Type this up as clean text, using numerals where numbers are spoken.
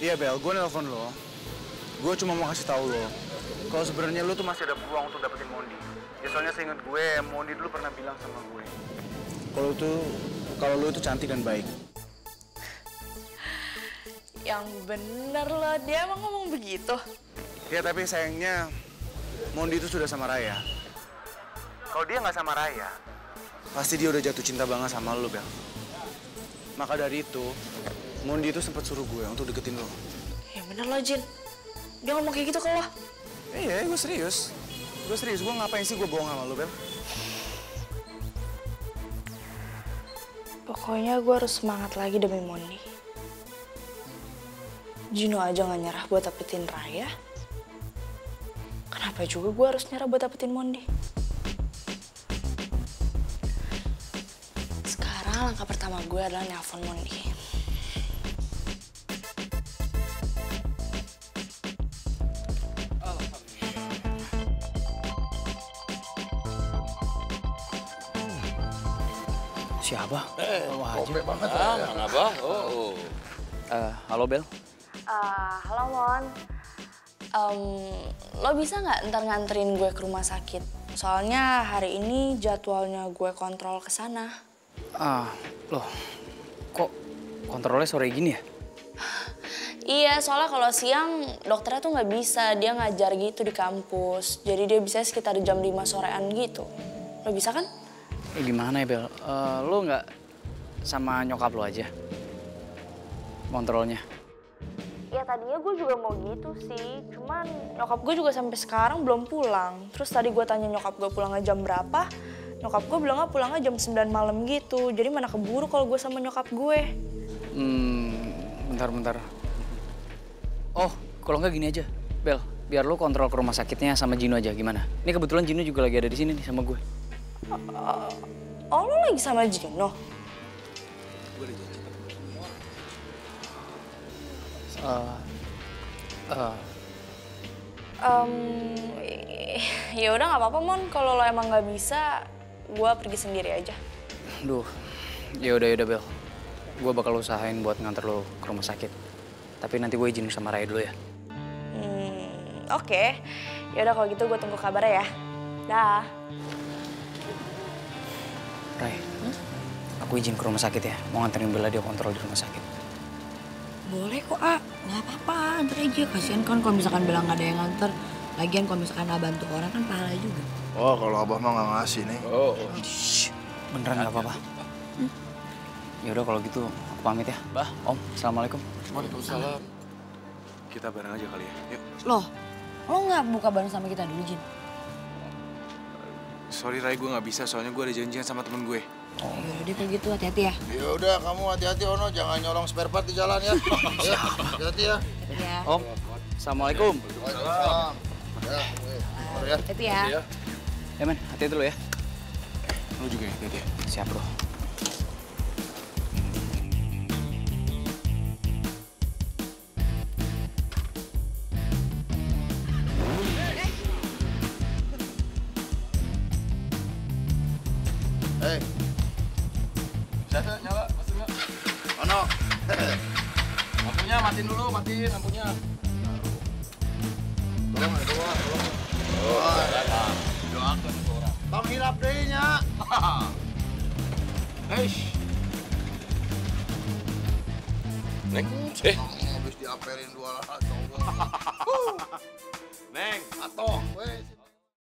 Iya Bel, gue nelfon lo. Gue cuma mau kasih tahu lo, kalau sebenarnya lo tuh masih ada peluang untuk dapetin Mondi. Ya soalnya seingat gue, Mondi dulu pernah bilang sama gue, kalau lo itu cantik dan baik. Yang bener loh, dia emang ngomong begitu. Ya tapi sayangnya, Mondi itu sudah sama Raya. Kalau dia nggak sama Raya, pasti dia udah jatuh cinta banget sama lo, Bel. Maka dari itu, Mondi itu sempat suruh gue untuk deketin lo. Ya bener loh, Jin. Dia ngomong kayak gitu ke lo. Iya, gue serius. Gue ngapain sih gue bohong sama lo, Bel? Pokoknya gue harus semangat lagi demi Mondi. Gino aja gak nyerah buat dapetin Raya. Kenapa juga gue harus nyerah buat dapetin Mondi? Sekarang langkah pertama gue adalah nelpon Mondi. Siapa? Oke banget ya. Mana Abah? Oh. Halo Bel. Halo Mon. Lo bisa nggak ntar nganterin gue ke rumah sakit? Soalnya hari ini jadwalnya gue kontrol ke sana. Loh, kok kontrolnya sore gini ya? Iya, soalnya kalau siang dokternya tuh nggak bisa, dia ngajar gitu di kampus. Jadi dia bisa sekitar jam 5 sorean gitu. Lo bisa kan? Gimana ya Bel? Lo nggak sama nyokap lo aja kontrolnya? Ya tadinya gue juga mau gitu sih, cuman nyokap gue juga sampai sekarang belum pulang. Terus tadi gue tanya nyokap gue pulangnya jam berapa, nyokap gue bilangnya pulangnya jam 9 malam gitu. Jadi mana keburu kalau gue sama nyokap gue. Bentar. Oh, kalau nggak gini aja, Bel. Biar lo kontrol ke rumah sakitnya sama Gino aja, gimana? Ini kebetulan Gino juga lagi ada di sini nih sama gue. Oh, lo lagi sama Gino? Ya udah nggak apa-apa Mon, kalau lo emang nggak bisa, gue pergi sendiri aja. Duh, ya udah Bel. Gue bakal usahain buat nganter lo ke rumah sakit. Tapi nanti gue izin sama Raya dulu ya. Oke. Ya udah kalau gitu gue tunggu kabarnya ya. Dah. Ray, aku izin ke rumah sakit ya. Mau nganterin Bella dia kontrol di rumah sakit. Boleh kok, nggak apa-apa, antar aja. Kasian kan kalau misalkan Bella nggak ada yang nganter. Lagian kalau misalkan bantu orang kan pahala juga. Oh, kalau Abah mah nggak ngasih nih. Shh, beneran nggak apa-apa. Ya udah kalau gitu aku pamit ya. Bah, Om, assalamualaikum. Waalaikumsalam. Kita bareng aja kali ya, yuk. Loh, lo nggak buka bareng sama kita dulu, Jin? Sorry Ray, gue nggak bisa soalnya gue ada janjian sama temen gue. Oh, yaudah kalau gitu hati-hati ya. Ya udah, kamu hati-hati Ono, jangan nyolong spare part di jalan ya. Ya, hati-hati ya. Ya. Om, assalamualaikum. Waalaikumsalam. Ya, Hati-hati ya. Ya men, hati-hati dulu ya. Lu juga ya, hati-hati ya. Siap bro. Hei. Saya nyala, masih nggak? Ono. Lampunya matiin dulu, matiin lampunya. Tolong. Doakan itu orang. Tong hilap deui nya. Eish. Neng, Habis diapelin 2 coba.